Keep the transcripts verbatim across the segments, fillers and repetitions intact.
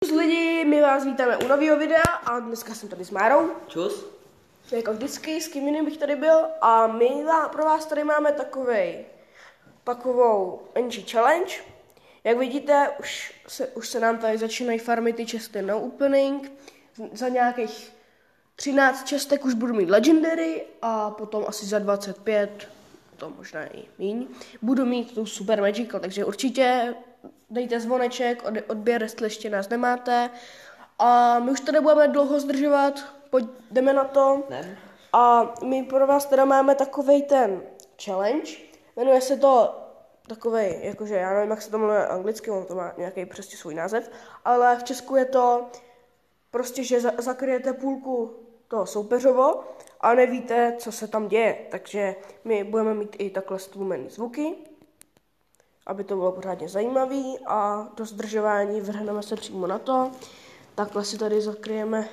Čus lidi, my vás vítáme u nového videa a dneska jsem tady s Márou. Čus. Jako vždycky, s kým jiným bych tady byl a my pro vás tady máme takovej, takovou N G challenge. Jak vidíte, už se, už se nám tady začínají farmy ty česty no opening. Za nějakých třináct čestek už budu mít legendary a potom asi za dvacet pět, to možná i míň, budu mít tu super magical, takže určitě dejte zvoneček, od, odběr, jestli ještě nás nemáte. A my už tady budeme dlouho zdržovat, pojď, jdeme na to. Ne. A my pro vás teda máme takovej ten challenge, jmenuje se to takovej, jakože já nevím, jak se to jmenuje anglicky, on to má nějaký prostě svůj název, ale v Česku je to prostě, že za, zakryjete půlku toho soupeřovo a nevíte, co se tam děje. Takže my budeme mít i takhle stlumený zvuky, aby to bylo pořádně zajímavý a do zdržování vrhneme se přímo na to. Takhle si tady zakryjeme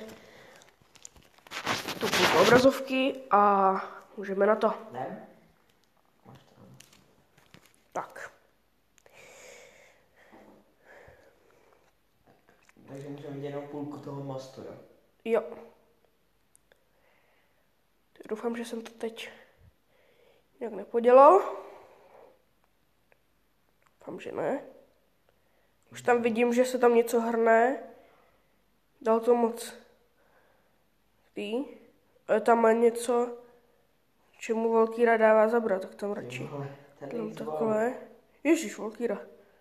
tu půlku obrazovky a můžeme na to. Ne. Tak. Takže můžeme vidět jenom půlku toho mostu, jo? Jo. Doufám, že jsem to teď nějak nepodělal. Doufám, že ne. Už tam vidím, že se tam něco hrne. Dal to moc ví. Ale tam má něco, čemu Valkýra dává zabrat, tak tam radši. Tam takhle. Ježíš, Valkýra.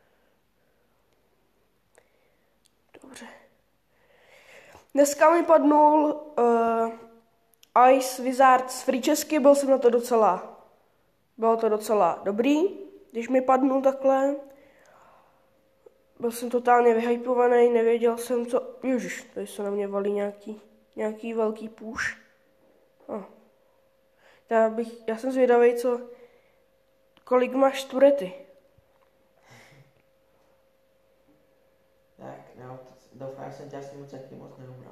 Dobře. Dneska mi padnul uh, Ice Wizard z Free Česky, byl jsem na to docela, bylo to docela dobrý, když mi padnul takhle. Byl jsem totálně vyhypovaný, nevěděl jsem co, ježiš, tady se na mě valí nějaký, nějaký velký push. Oh. Já, bych, já jsem zvědavý, co, kolik máš turety. Tak, no, doufám, že jsem tě asi moc taky moc neubral.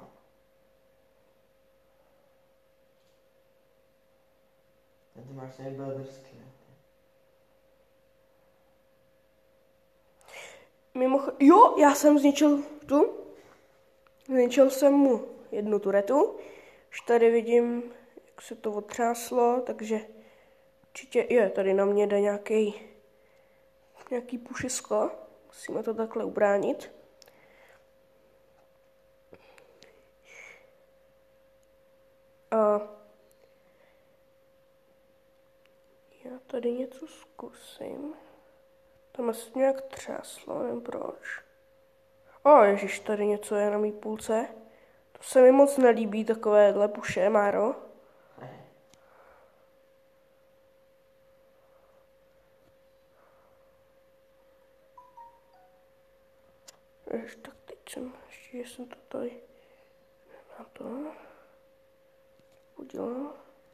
A ty máš tady buildersky, ne? Mimochodem, jo, já jsem zničil tu. Zničil jsem mu jednu turetu. Už tady vidím, jak se to otřáslo, takže určitě, je, tady na mě jde nějaký nějaký pušisko. Musíme to takhle ubránit. A já tady něco zkusím. Tam asi nějak třáslo, nevím proč. O, ježiš, tady něco je na mý půlce. To se mi moc nelíbí, takovéhle puše, Máro. Ježiš, tak teď jsem, ještě jsem to tady na to udělal.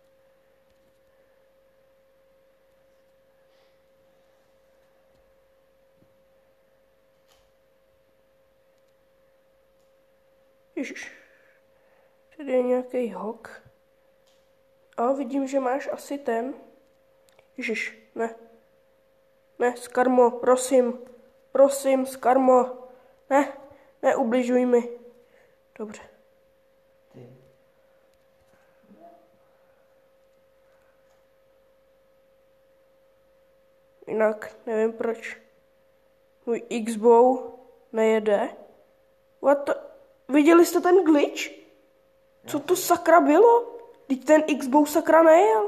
Ježiš, tady je nějaký hok. A vidím, že máš asi ten. Ježiš, ne. Ne, Skarmo, prosím. Prosím, Skarmo. Ne, neubližuj mi. Dobře. Ty. Jinak nevím proč. Můj X-bow nejede. What the... Viděli jste ten glitch? Co to sakra bylo? Teď ten X-bow sakra nejel.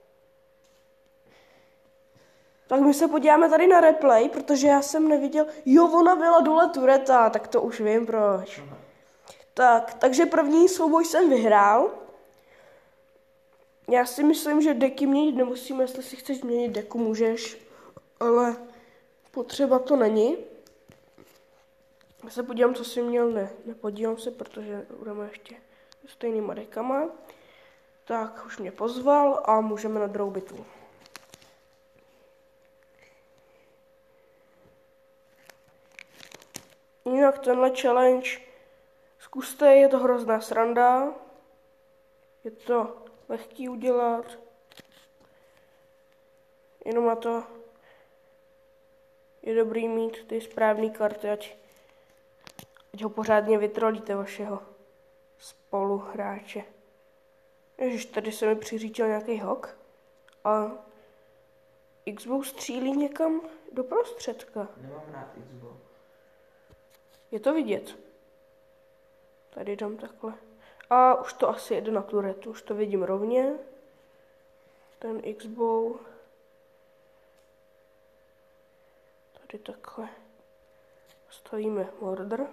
Tak my se podíváme tady na replay, protože já jsem neviděl. Jo, ona byla dole tureta, tak to už vím proč. Aha. Tak, takže první souboj jsem vyhrál. Já si myslím, že deky měnit nemusíme, jestli si chceš měnit deku, můžeš, ale potřeba to není. Já se podívám, co jsi měl, ne, nepodívám se, protože budeme ještě stejnýma dekama. Tak, už mě pozval a můžeme na druhou bitvu. Jinak tenhle challenge zkuste, je to hrozná sranda. Je to lehký udělat. Jenom na to je dobrý mít ty správné karty, ať ať ho pořádně vytrolíte, vašeho spoluhráče. Ježiš, tady se mi přiřítil nějaký hok a Xbox střílí někam do prostředka. Nemám rád Xbox. Je to vidět. Tady dám takhle. A už to asi jede na turetu, už to vidím rovně. Ten Xbox. Tady takhle. Stavíme mortar.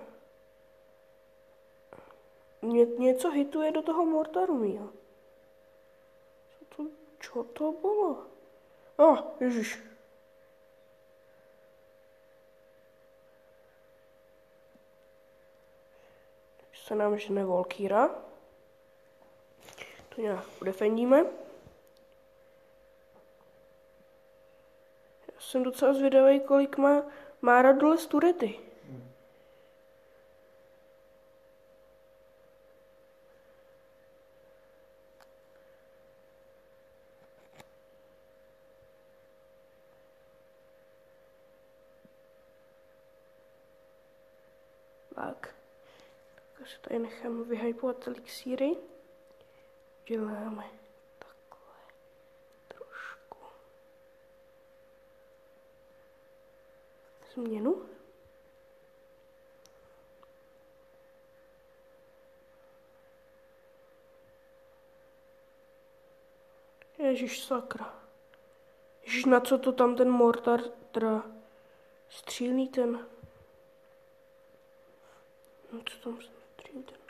Ně, něco hituje do toho mortaru mýho. Co to, čo to bylo? A, oh, ježiš. Se nám žene Valkyra. To nějak udefendíme. Já jsem docela zvědavý, kolik má, má Radule z turety. Hmm. Tak. Tak se tady necháme vyhypovat elixíry. Děláme takhle trošku změnu. Ježiš sakra. Ježiš, na co to tam ten mortar teda střílí ten? No co tam střílí ten?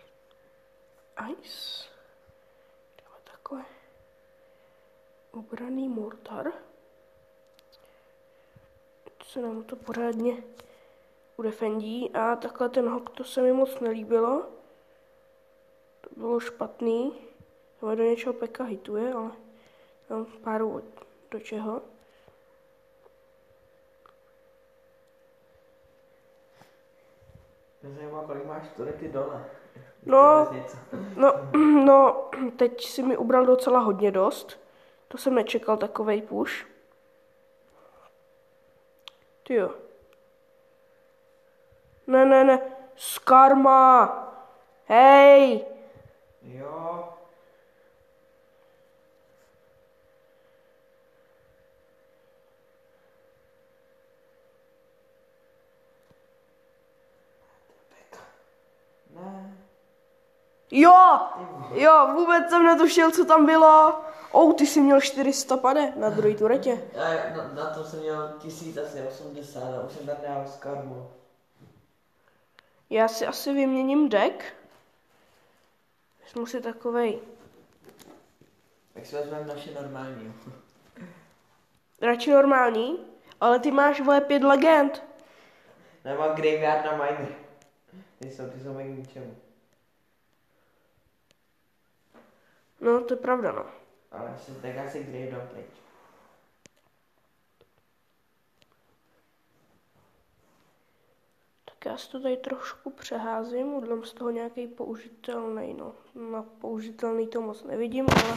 Ice. Dáme takhle obraný mortar. Teď se nám to pořádně udefendí a takhle ten hok, to se mi moc nelíbilo. To bylo špatný. Tam do něčeho peka hituje, ale tam páru do čeho. Mě zajímá, kolik máš turety dole. No, no, no, teď si mi ubral docela hodně dost. To jsem nečekal, takovej push. Tyjo. Ne, ne, ne. Skarma. Hej. Jo. Ne. Jo, jo, vůbec jsem netušil, co tam bylo. Oh, ty jsi měl čtyři sta pade na druhé turetě. Já na, na to jsem měl tisíc osmdesát a už jsem tam dal skarmu. Já si asi vyměním deck. Vezmu si takovej. Tak si vezmeme naše normální. Radši normální, ale ty máš vole pět legend. Nemám graveyard na miner. Ty jsou, ty jsou mají k ničemu. No, to je pravda, no. Ale asi, tak asi grave dám pryč. Tak já si to tady trošku přeházím, udělám z toho nějaký použitelný, no. Na použitelný to moc nevidím, ale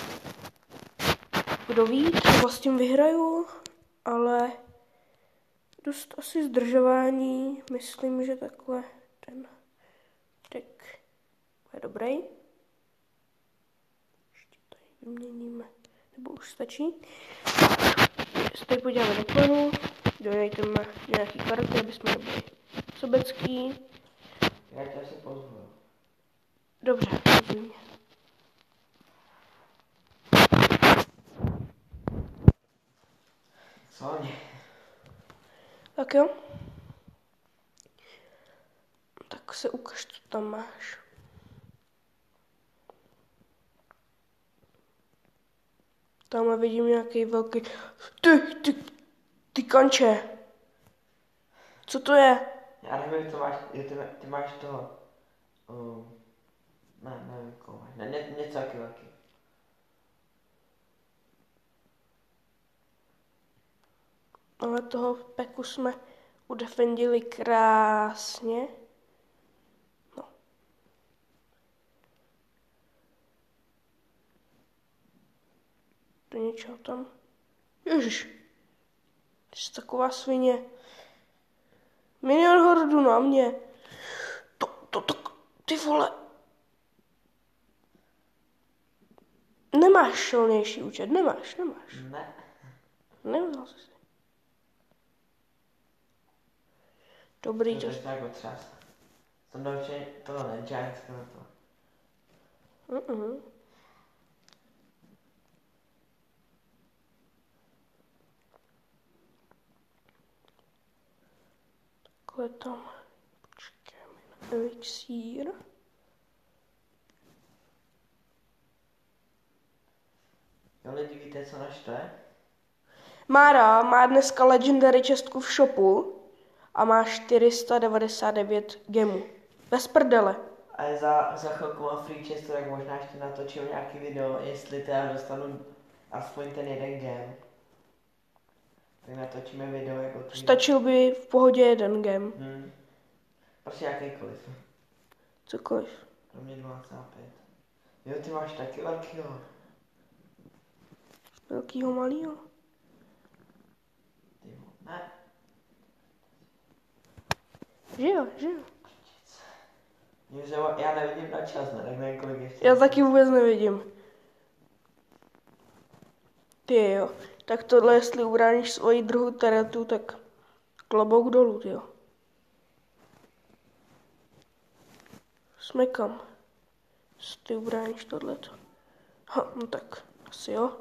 kdo ví, třeba s tím vyhraju, ale dost asi zdržování, myslím, že takhle ten deck je dobrý. Ještě tady vyměníme, nebo už stačí. Se tady podíváme do planu, donajteme nějaký karty, aby jsme nebyli sobecký. Já tě asi pozvu. Dobře, pozvi mě. Solně. Tak jo. Tak se ukaž, co tam máš. Tamhle vidím nějaký velký... Ty, ty, ty kanče. Co to je? Já nevím, co máš, ty, ty máš toho... Um, ne, nevím, koho máš, ne, ně, něco taky velký. Ale toho peku jsme udefendili krásně. No. Do něčeho tam. Ježiš. Ty jsi taková svině. Minion hordu na mě. To, to, to, ty vole. Nemáš silnější účet, nemáš, nemáš. Ne. Nevzal jsi si. Dobrý, To to... je tak otřás. Jsem naučený toho ne, Giantska na to. Uh-uh. Takhle tam. Počkejme na elixír. Jo, lidi, víte, co naštve? Mára má dneska Legendary čestku v shopu a má čtyři sta devadesát devět gemů. Bez prdele. A za, za chvilku mám free chestu, tak možná ještě natočím nějaký video, jestli teda dostanu aspoň ten jeden gem. Tak natočíme video jako ty. Stačil by v pohodě jeden gem. Hmm. Prostě jakýkoliv. Cokoliv. Pro mě dvacet pět. Jo, ty máš taky velkýho. Velkýho, malýho. Ty jo, ne. Že jo, že jo. Mě, že já nevidím na čas, ne? Tak nevím, kolik ještě. Já taky vůbec nevidím. Ty jo. Tak tohle, jestli ubráníš svoji druhou teretu, tak klobouk dolů, ty jo. Smekam. Jestli ty ubráníš tohleto. Ha, no tak, asi jo.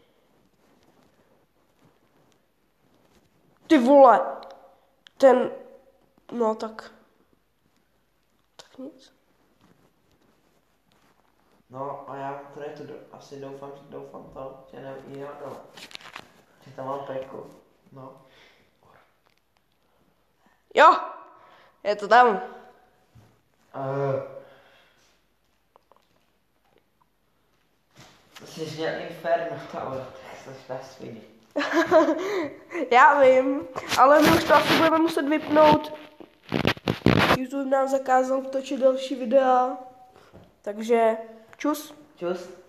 Ty vole! Ten... No tak... Tak nic. No a já tady to do, asi doufám, že doufám to, že nevidím na dole. Že tam mám peku. No. Jo! Je to tam. Uh. To jsi měl Inferno Tower, tak jsi na svině. Já vím, ale my už to asi budeme muset vypnout. YouTube nám zakázal točit další videa. Takže čus. Čus.